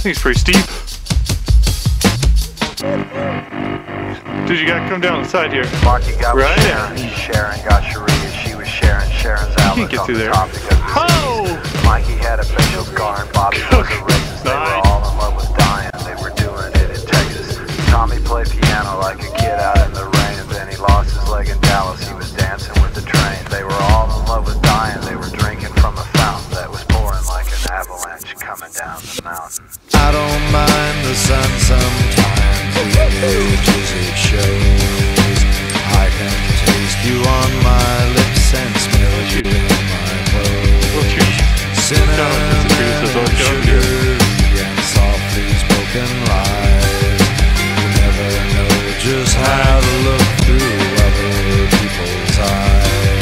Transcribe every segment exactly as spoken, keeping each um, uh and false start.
think it's pretty steep. Dude, you gotta come down the side here. Marky got right. Sharon. Sharon got Sharia. She was Sharon. Sharon's out. You can't get through there. Oh! Mikey had a facial scar and Bobby was a racist. They were all in love with dying. They were doing it in Texas. Tommy played piano like a kid out in the rain. And then he lost his leg in Dallas. He was dancing with the train. They were all in love with dying. They were drinking from a fountain that was pouring like an avalanche coming down the mountain. I don't mind the sun sometimes. The ages it shows. I can taste you on my lips and smell you in my clothes. Cinnamon and sugar and softly spoken lies. You never know just how to look through other people's eyes.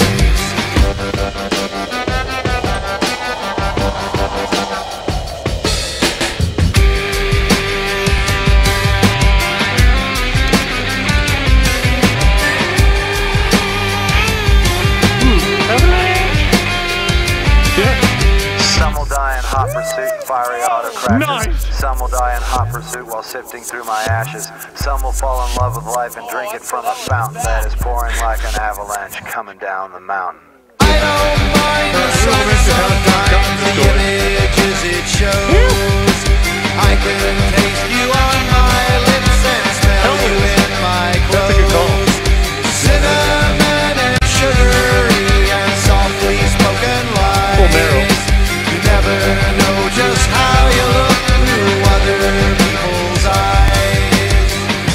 Hot pursuit, fiery auto crashes. Nice. Some will die in hot pursuit while sifting through my ashes. Some will fall in love with life and drink it from a fountain that is pouring like an avalanche coming down the mountain. I don't mind the sun sometimes, the images it shows. I can taste you on my lips and smell you in my clothes. Cinnamon and sugary and softly spoken lies. You never know just how you look through other people's eyes.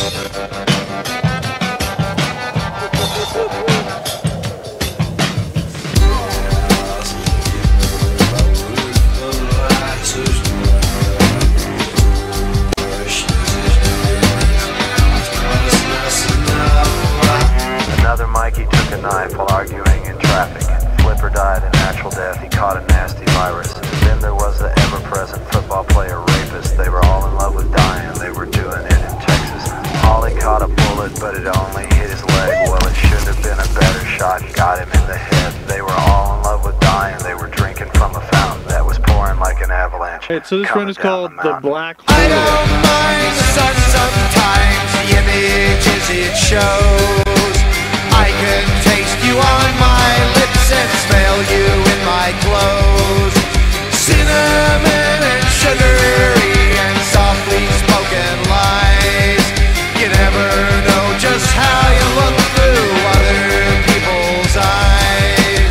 Another Mikey took a knife while arguing in traffic. Flipper died a natural death. He caught a nasty virus. Then there was the ever-present football player rapist. They were all in love with dying. They were doing it in Texas. Ollie caught a bullet, but it only hit his leg. Well, it should have been a better shot. Got him in the head. They were all in love with dying. They were drinking from a fountain that was pouring like an avalanche. Hey, so this run is called the, the Black Hole. I don't mind the sun sometimes, the images it shows. I can taste you on my lips and smell you in my clothes. Cinnamon and sugary and softly spoken lies. You never know just how you look through other people's eyes.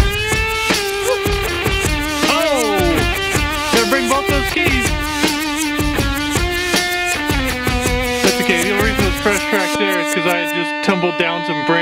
Oh! Gotta bring both those keys. That's okay. The only reason this fresh track there is because I had just tumbled down some brain.